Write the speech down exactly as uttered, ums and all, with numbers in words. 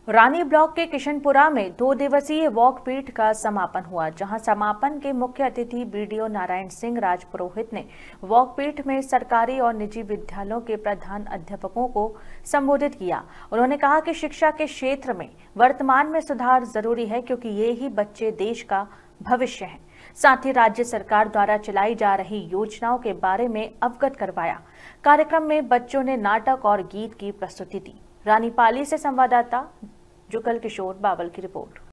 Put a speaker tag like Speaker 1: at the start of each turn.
Speaker 1: रानी block के किशनपुरा में दो दिवसीय वॉक पीठ का समापन हुआ, जहां समापन के मुख्य अतिथि बीडीओ नारायण सिंह राजपुरोहित ने वॉक पीठ में सरकारी और निजी विद्यालयों के प्रधान अध्यापकों को संबोधित किया। उन्होंने कहा कि शिक्षा के क्षेत्र में वर्तमान में सुधार जरूरी है, क्योंकि ये ही बच्चे देश का भविष्य हैं। साथ ही राज्य सरकार द्वारा चलाई जा रही योजनाओं के बारे में अवगत करवाया। कार्यक्रम में बच्चों ने नाटक और गीत की प्रस्तुति दी। रानीपाली से संवाददाता जुगल किशोर बावल की रिपोर्ट।